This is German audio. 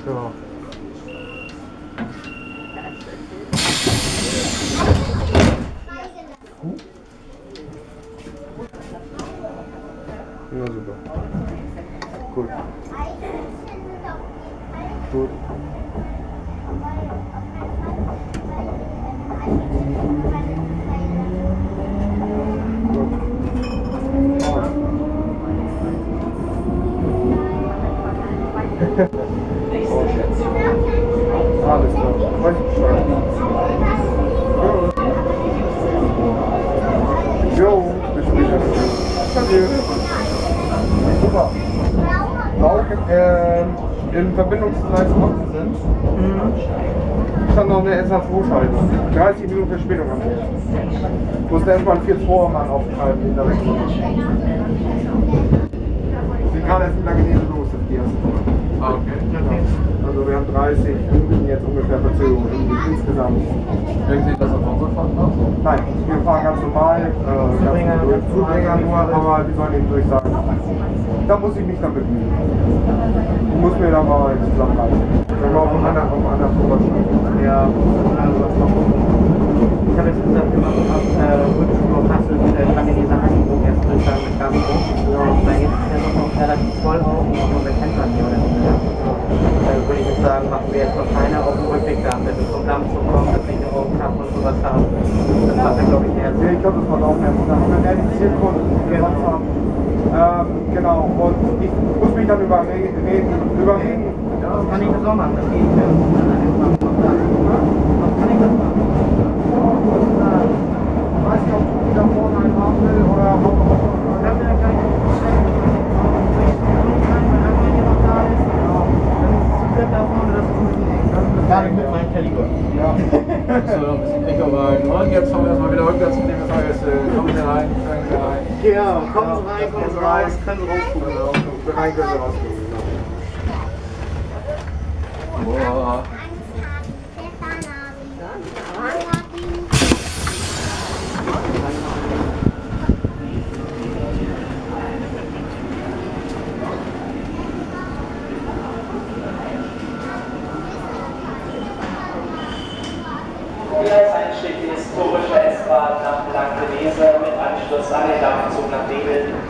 Ja. Na super. Gut. Gut. Alles klar. Weiß ich Bescheid. Jo, bis später. Danke. Super. Auch in Verbindungsleistung unten sind. Stand noch eine SH2-Schaltung. 30 Minuten Verspätung am Weg. Musste erstmal einen 4-2-Mann auftreiben in der Richtung. Sie kann erst mit der Genese los, das ist die erste Tour. Ah, okay. Genau. Also wir haben 30 Minuten jetzt ungefähr Verzögerung insgesamt. Denken Sie, dass das unsere Fahrt macht? Nein, wir fahren ganz normal, Zubringer nur, aber die sollen eben durchsagen. Da muss ich mich dann bemühen. Ich muss mir da mal zusammenreißen. Wenn wir auf einem anderen Vorwärts schauen. Ja, also was noch. Ich habe jetzt gesagt, wir machen ab Rückspur Kassel lange diese Hamburg erst durchsagen mit Gastro. Da geht es ja noch relativ voll auf und auch der kennt man hier oder nicht. Würde ich jetzt sagen, machen wir jetzt noch keine auf dem Rückweg da, wenn wir vom Damm zu kommen, dass wir den Augenkampf und sowas haben. Das macht dann, glaube ich, eher Sinn. Ich glaube, das war auch mehr. Da haben wir mehr die Zielkunden gemacht haben. Genau, und ich muss mich dann überreden. Ja, das kann ich das auch machen, das geht ja. Was kann ich das machen? Ich weiß nicht, ob du wieder vorne einen haben will oder ob Ich habe ja gar nicht wenn jemand da ist, dann ist es zu dritt da vorne, das ist ein bisschen eng. Gar nicht mit meinem Kaliber. ja. So, ein bisschen enger rein. Und jetzt fahren wir erstmal wieder rückwärts mit dem Fahrgäste. Kommen Sie rein, steigen Sie rein. Genau, kommen Sie rein, kommen Sie raus, können Sie rausgucken. Rein können wir rausgucken. Boah. Gleis 1 steht die historische S-Bahn nach Blankenese mit Anschluss an den Dampfzug nach Wedel.